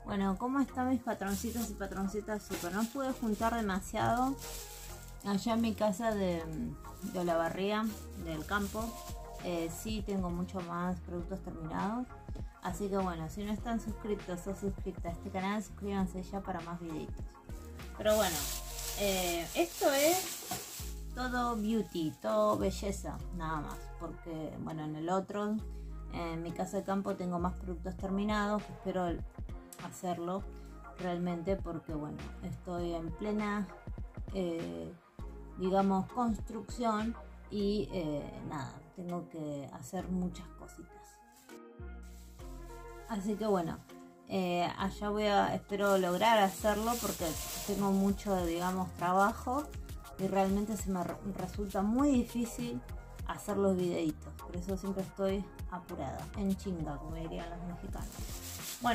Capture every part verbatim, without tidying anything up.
Bueno, ¿cómo están mis patroncitos y patroncitas? Super, no pude juntar demasiado allá en mi casa de, de Olavarría, del campo. Eh, sí tengo mucho más productos terminados. Así que bueno, si no están suscritos o suscritas a este canal, suscríbanse ya para más videitos. Pero bueno, eh, esto es todo beauty, todo belleza, nada más. Porque bueno, en el otro, en mi casa de campo tengo más productos terminados. Espero hacerlo realmente porque bueno, estoy en plena, eh, digamos, construcción y eh, nada, tengo que hacer muchas cositas. Así que bueno, eh, allá voy a, espero lograr hacerlo porque tengo mucho, digamos, trabajo y realmente se me re resulta muy difícil hacer los videitos. Por eso siempre estoy apurada, en chinga, como dirían los mexicanos. Bueno,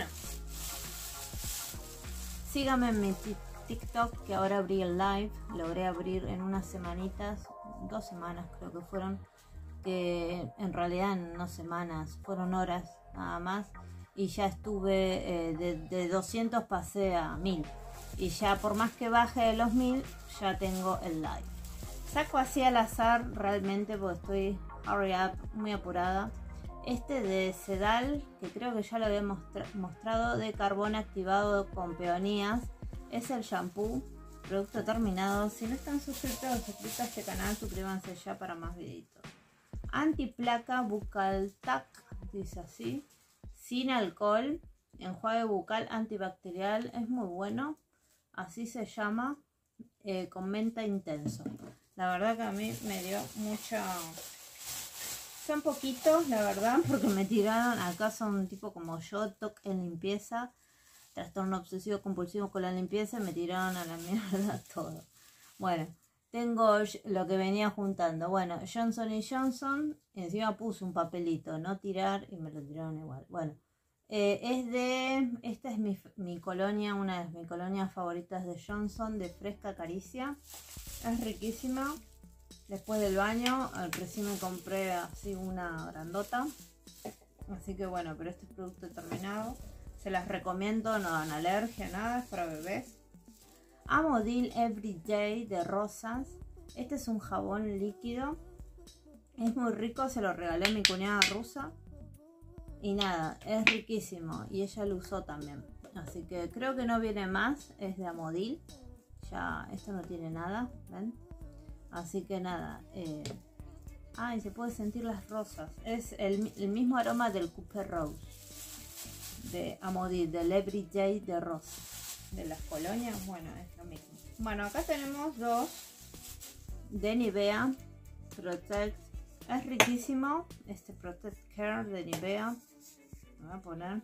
síganme en mi TikTok, que ahora abrí el live. Logré abrir en unas semanitas, dos semanas creo que fueron, que en realidad no semanas, fueron horas nada más. Y ya estuve, eh, de, de doscientos pasé a mil. Y ya por más que baje de los mil, ya tengo el live. Saco así al azar realmente porque estoy hurry up, muy apurada. Este de Sedal, que creo que ya lo había mostra mostrado, de carbón activado con peonías. Es el shampoo, producto terminado. Si no están suscritos o suscritos a este canal, suscríbanse ya para más videitos. Antiplaca Bucal Tac, dice así. Sin alcohol, enjuague bucal antibacterial, es muy bueno. Así se llama, eh, con menta intenso. La verdad que a mí me dio mucha... Son poquitos, la verdad, porque me tiraron, acá son tipo como yo, T O C en limpieza, trastorno obsesivo compulsivo con la limpieza, y me tiraron a la mierda todo. Bueno, tengo lo que venía juntando. Bueno, Johnson y Johnson, encima puse un papelito, no tirar, y me lo tiraron igual. Bueno, eh, es de, esta es mi, mi colonia, una de mis colonias favoritas de Johnson, de Fresca Caricia. Es riquísima. Después del baño, recién me compré así una grandota. Así que bueno, pero este es producto terminado. Se las recomiendo, no dan alergia, nada, es para bebés. Amodil Everyday de rosas. Este es un jabón líquido. Es muy rico, se lo regalé a mi cuñada rusa. Y nada, es riquísimo. Y ella lo usó también. Así que creo que no viene más, es de Amodil. Ya, esto no tiene nada, ¿ven? Así que nada, eh, ay, se puede sentir las rosas. Es el, el mismo aroma del Cooper Rose de Amodil, del Everyday de rosa. De las colonias, bueno, es lo mismo. Bueno, acá tenemos dos de Nivea Protect. Es riquísimo este Protect Care de Nivea. Me voy a poner.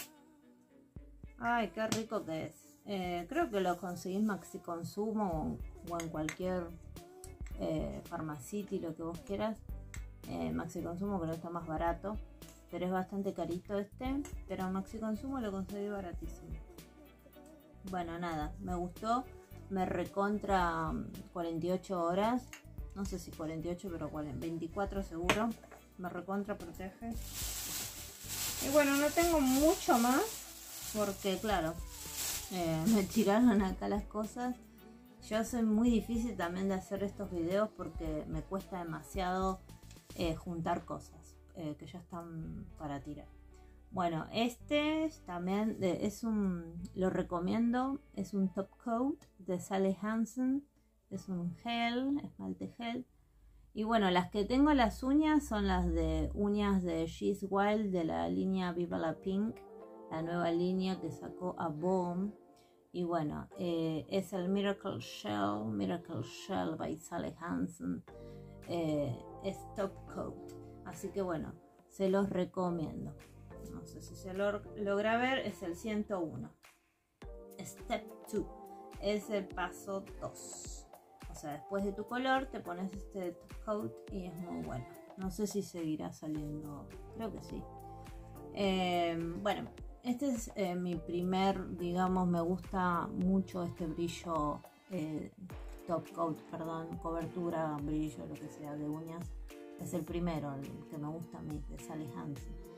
Ay, qué rico que es. Eh, creo que lo conseguís en Maxi Consumo o, o en cualquier eh, Pharmacity, lo que vos quieras. eh, Maxi Consumo creo que está más barato, pero es bastante carito este, pero en Maxi Consumo lo conseguí baratísimo. Bueno, nada, me gustó. Me recontra cuarenta y ocho horas, no sé si cuarenta y ocho, pero veinticuatro seguro. Me recontra protege. Y bueno, no tengo mucho más porque claro, eh, me tiraron acá las cosas. Yo soy muy difícil también de hacer estos videos porque me cuesta demasiado eh, juntar cosas eh, que ya están para tirar. Bueno, este también de, es un, lo recomiendo, es un top coat de Sally Hansen, es un gel, esmalte gel. Y bueno, las que tengo las uñas son las de uñas de She's Wild de la línea Viva la Pink, la nueva línea que sacó Avon. Y bueno, eh, es el Miracle Shell, Miracle Shell by Sally Hansen, eh, es top coat. Así que bueno, se los recomiendo. No sé si se lo logra ver, es el ciento uno. Step dos, es el paso dos. O sea, después de tu color te pones este top coat y es muy bueno. No sé si seguirá saliendo, creo que sí. Eh, bueno. Este es eh, mi primer, digamos, me gusta mucho este brillo, eh, top coat, perdón, cobertura, brillo, lo que sea, de uñas. Es el primero, el que me gusta a mí, de Sally Hansen.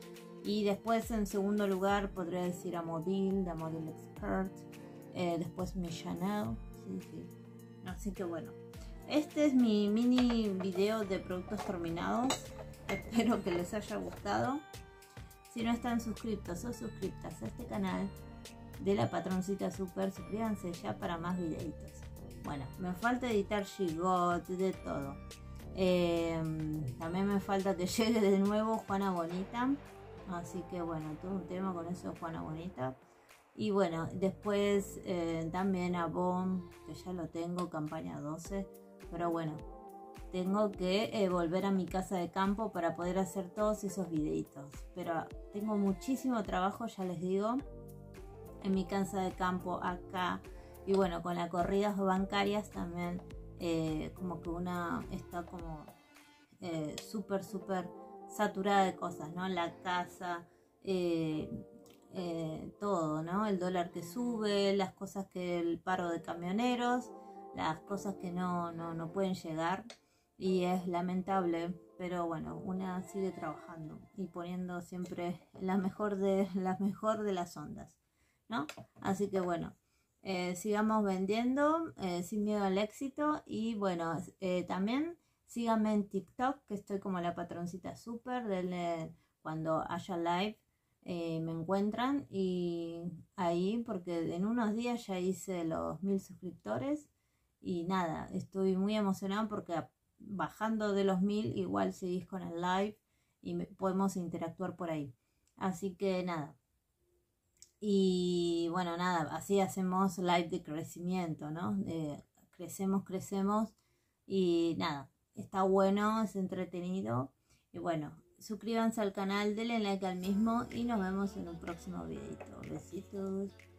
Y después en segundo lugar podría decir a Modil, de Model Expert, eh, después mi Chanel, sí, sí. Así que bueno, este es mi mini video de productos terminados, espero que les haya gustado. Si no están suscritos o suscriptas a este canal de la Patroncita Super, suscríbanse ya para más videitos. Bueno, me falta editar Gigot, de todo. Eh, también me falta que llegue de nuevo Juana Bonita. Así que bueno, todo un tema con eso de Juana Bonita. Y bueno, después eh, también a Bon, que ya lo tengo, campaña doce. Pero bueno, tengo que eh, volver a mi casa de campo para poder hacer todos esos videitos. Pero tengo muchísimo trabajo, ya les digo, en mi casa de campo acá. Y bueno, con las corridas bancarias también, eh, como que una está como eh, súper, súper saturada de cosas, ¿no? La casa, eh, eh, todo, ¿no? El dólar que sube, las cosas que el paro de camioneros, las cosas que no, no, no pueden llegar. Y es lamentable, pero bueno, una sigue trabajando y poniendo siempre la mejor de, la mejor de las ondas, ¿no? Así que bueno, eh, sigamos vendiendo eh, sin miedo al éxito. Y bueno, eh, también síganme en TikTok, que estoy como la Patroncita Super. Denle, cuando haya live eh, me encuentran, y ahí, porque en unos días ya hice los mil suscriptores. Y nada, estoy muy emocionada porque bajando de los mil igual seguís con el live y me, podemos interactuar por ahí. Así que nada. Y bueno, nada, así hacemos live de crecimiento, ¿no? Eh, crecemos, crecemos y nada, está bueno, es entretenido. Y bueno, suscríbanse al canal, denle like al mismo y nos vemos en un próximo videito. Besitos.